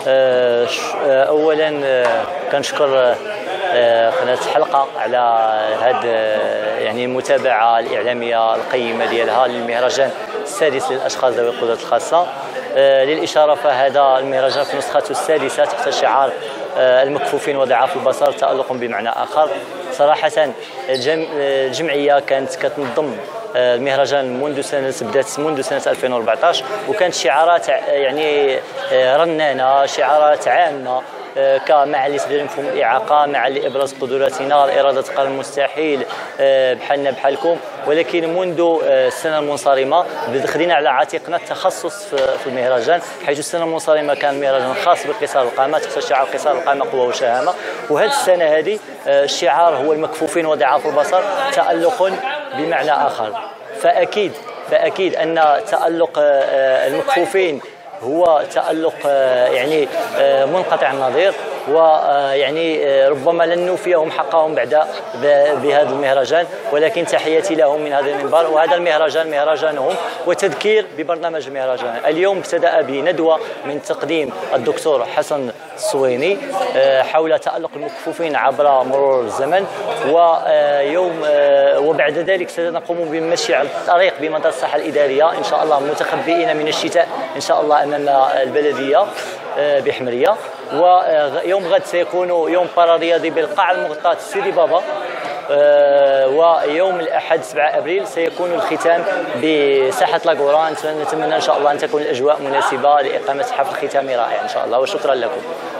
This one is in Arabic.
اولا كنشكر قناه حلقه على هذه يعني المتابعه الاعلاميه القيمه ديالها للمهرجان السادس للاشخاص ذوي القدرات الخاصه. للاشاره فهذا المهرجان في نسخته السادسه تحت شعار المكفوفين وضعاف البصر تألق بمعنى اخر. صراحه الجمعيه كانت كتنظم المهرجان بدات منذ سنه 2014، وكانت شعارات يعني رنانه، شعارات عامه كمع لتدريب مفهوم الاعاقه، مع لابراز قدراتنا، اراده قرار المستحيل، بحالنا بحالكم. ولكن منذ السنه المنصرمه خدينا على عاتقنا التخصص في المهرجان، حيث السنه المنصرمه كان مهرجان خاص بقصار القامه تحت شعار قصار القامه قوه وشهامه، وهذه السنه هذه الشعار هو المكفوفين وضعاف البصر تألق بمعنى اخر. فاكيد ان تألق المكفوفين هو تألق يعني منقطع النظير، ويعني ربما لن نوفيهم حقهم بعد بهذا المهرجان، ولكن تحياتي لهم من هذا المنبر. وهذا المهرجان مهرجانهم وتذكير ببرنامج المهرجان. اليوم ابتدأ بندوة من تقديم الدكتور حسن الصويني حول تألق المكفوفين عبر مرور الزمن، وبعد ذلك سنقوم بالمشي على الطريق بمدار الساحة الإدارية إن شاء الله، متخبئين من الشتاء إن شاء الله أمام البلدية بحمرية. ويوم غد سيكون يوم بارارياضي بالقاعة المغطاة سيدي بابا، ويوم الأحد 7 أبريل سيكون الختام بساحة لاغوران. نتمنى إن شاء الله أن تكون الأجواء مناسبة لإقامة حفل ختامي رائع إن شاء الله، وشكرا لكم.